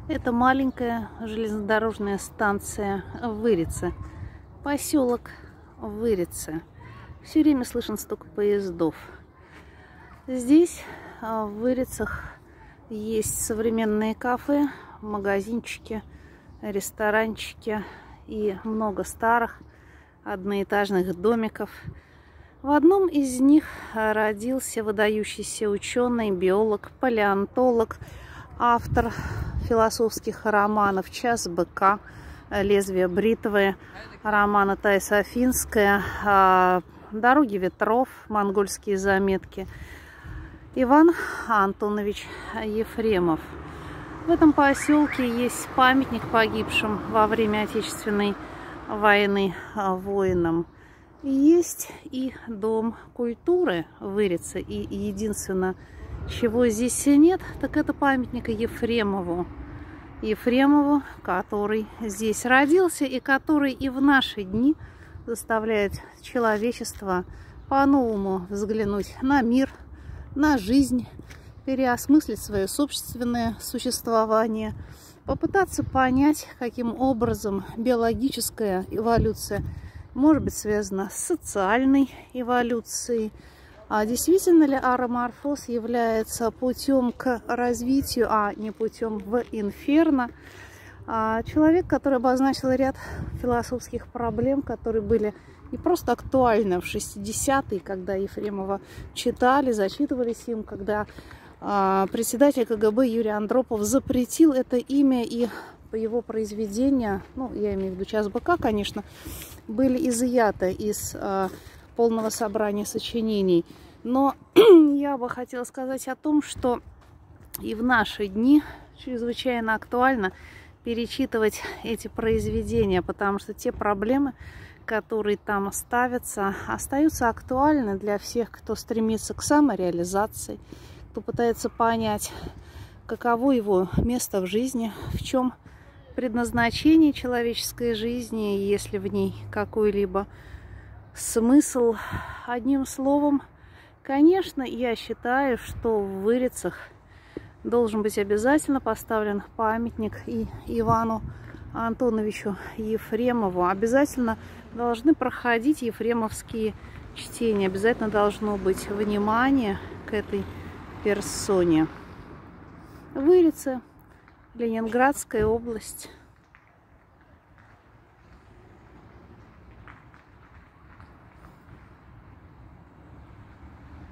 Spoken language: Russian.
Это маленькая железнодорожная станция Вырица, поселок Вырица. Все время слышен стук поездов. Здесь, в Вырицах, есть современные кафе, магазинчики, ресторанчики и много старых одноэтажных домиков. В одном из них родился выдающийся ученый, биолог, палеонтолог, автор философских романов «Час быка», «Лезвие бритвы», романа Таиса Афинская, «Дороги ветров», «Монгольские заметки», Иван Антонович Ефремов. В этом поселке есть памятник погибшим во время Отечественной войны воинам. Есть и дом культуры Вырица, и единственное, чего здесь нет, так это памятник Ефремову. Ефремову, который здесь родился и который и в наши дни заставляет человечество по-новому взглянуть на мир, на жизнь, переосмыслить свое собственное существование, попытаться понять, каким образом биологическая эволюция может быть связана с социальной эволюцией. А действительно ли ароморфоз является путем к развитию, а не путем в инферно? Человек, который обозначил ряд философских проблем, которые были не просто актуальны в 60-е, когда Ефремова читали, зачитывались им, когда председатель КГБ Юрий Андропов запретил это имя, и его произведения, ну, я имею в виду «Час быка», конечно, были изъяты из полного собрания сочинений. Но я бы хотела сказать о том, что и в наши дни чрезвычайно актуально перечитывать эти произведения, потому что те проблемы, которые там ставятся, остаются актуальны для всех, кто стремится к самореализации, кто пытается понять, каково его место в жизни, в чем предназначение человеческой жизни, есть ли в ней какой-либо смысл. Одним словом, конечно, я считаю, что в Вырицах должен быть обязательно поставлен памятник и Ивану Антоновичу Ефремову. Обязательно должны проходить ефремовские чтения. Обязательно должно быть внимание к этой персоне. Вырицы, Ленинградская область.